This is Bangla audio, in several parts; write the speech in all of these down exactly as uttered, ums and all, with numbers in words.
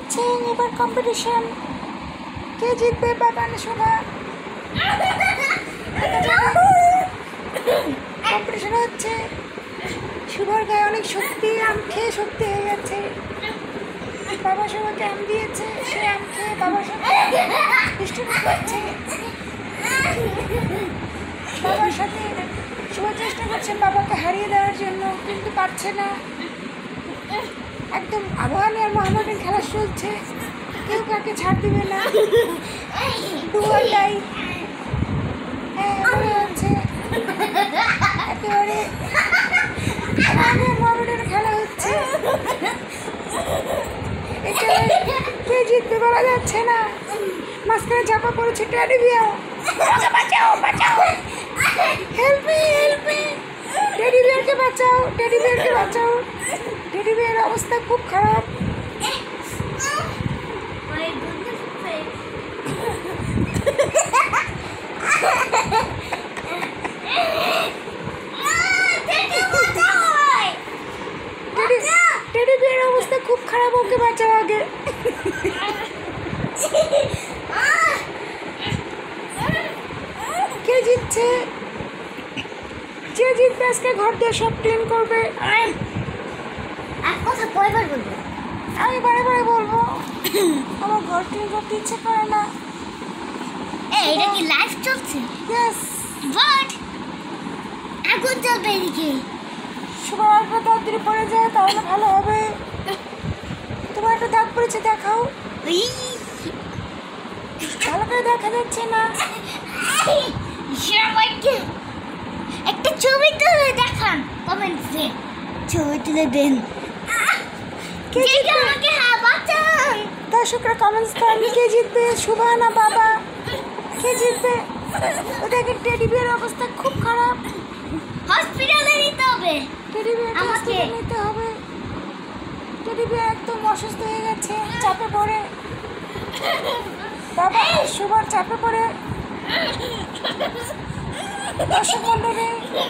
হচ্ছে এবার কম্পিটিশন। কে জিতবে, বাবা না শুভা? কম্পিটিশন হচ্ছে। শুভার গায়ে অনেক শক্তি, আম খেয়ে শক্তি হয়ে গেছে। বাবা শুভাকে আম দিয়েছে, সে আম খেয়ে বাবার সাথে দুষ্টুমি করছে। বাবার সাথে শুভা চেষ্টা করছে বাবাকে হারিয়ে দেওয়ার জন্য, কিন্তু পারছে না। একদম আবহাওয়া আর মহামারীর খেলা চলছে, কেউ কাকে ছাড় দিবে না। দুয়ারটাই হ্যাঁ মনে হচ্ছে একেবারে মহামারীর খেলা হচ্ছে। কে জিততে বলা যাচ্ছে না। মাঝখানে চাপা পড়েছে টেডি বিয়ার। বাঁচাও বাঁচাও, help me help me, teddy বিয়ারকে বাঁচাও, টেডি বিয়ারকে বাঁচাও। টেডি বিয়ারের অবস্থা খুব খারাপ। টেডি বিয়ারের অবস্থা খুব খারাপ, ওকে বাঁচাও আগে। কে জিতছে? যে জিতবে আজকে ঘর দিয়ে সব ক্লিন করবে। কথা কয়বার বলবো? আমি বারে বারে বলবো, আমার ঘর ক্লিন করতে ইচ্ছে করে না। এই এটা কি লাইভ চলছে? ইয়েস। বাট আগুন জ্বলবে এদিকে। সবার একটা দাঁত যদি পড়ে যায় তাহলে ভালো হবে। তোমার একটা দাঁত পড়েছে, দেখাও। ভালো করে দেখা যাচ্ছে না। সবাইকে একটা ছবি তুলে দেখান, কমেন্টসে ছবি তুলে দেন। কে জিতবে? আমাকে হ্যাঁ বাঁচান। দর্শকরা কমেন্টস করেন, কে জিতবে, শুভা না বাবা? কে জিতবে? ওদেরকে টেডি বিয়ারের অবস্থা খুব খারাপ, হসপিটালে নিতে হবে। টেডি বিয়ারকে হসপিটালে নিতে হবে। টেডি বিয়ার একদম অসুস্থ হয়ে গেছে, চাপে পড়ে। বাবা শুভার চাপে পড়ে। দর্শক মন্ডলী,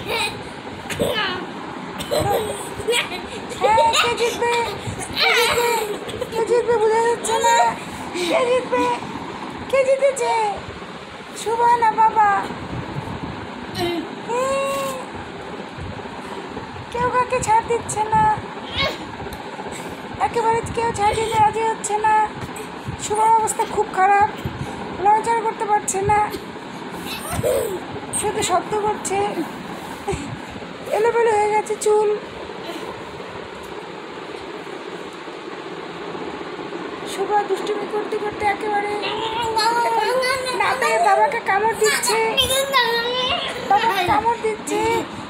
হ্যাঁ কে জিতবে? কে জিতবে? কে জিতবে বোঝা যাচ্ছে না। কে জিতবে? কে জিতেছে, শুভা না বাবা? কেউ কাকে ছাড় দিচ্ছে না, একেবারে কেউ ছাড় দিতে রাজি হচ্ছে না। শুভার অবস্থা খুব খারাপ, নড়াচড়া করতে পারছে না, শুধু শব্দ করছে, এলোমেলো হয়ে গেছে চুল। শুভা দুষ্টুমি করতে করতে একেবারে না পেয়ে বাবাকে কামড় দিচ্ছে, বাবাকে কামড় দিচ্ছে,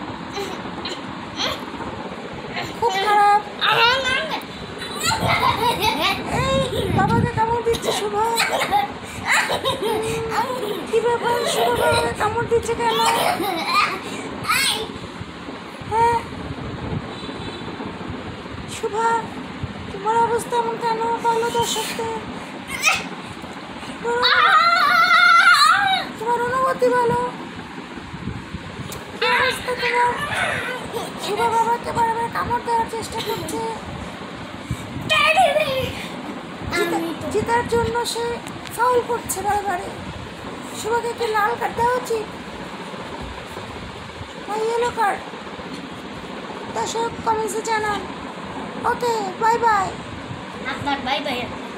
খুব খারাপ। বাবাকে কামড় দিচ্ছে শুভা। কি ব্যাপার, শুভা বাবাকে কামড় দিচ্ছে কেন? হ্যাঁ শুভা, তোমার অবস্থা এমন কেন বলো দর্শকদের? তোমার অনুভূতি বলো, কি অবস্থা তোমার? শুভা বাবাকে বারবার কামড় দেওয়ার চেষ্টা করছে, জেতার জন্য সে ফাউল করছে বারবারে। শুভাকে কি লাল কার্ড দেওয়া উচিত না ইয়েলো কার্ড? দর্শক কমেন্টসে জানান। Okay bye bye. আপনার বাই বাই।